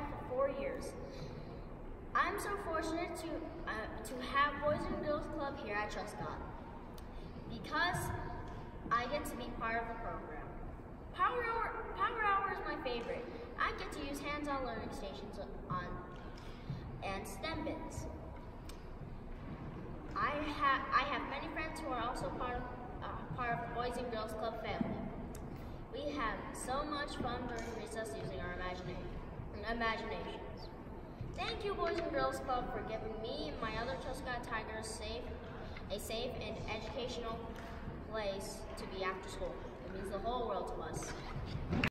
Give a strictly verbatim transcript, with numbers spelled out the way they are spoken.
for four years. I'm so fortunate to uh, to have Boys and Girls Club here at Truscott because I get to be part of the program. Power Hour, Power Hour is my favorite. I get to use hands-on learning stations on and STEM bits. I have I have many friends who are also part of uh, part of the Boys and Girls Club family. We have so much fun during recess using our imagination, imaginations. Thank you, Boys and Girls Club, for giving me and my other Truscott Tigers safe, a safe and educational place to be after school. It means the whole world to us.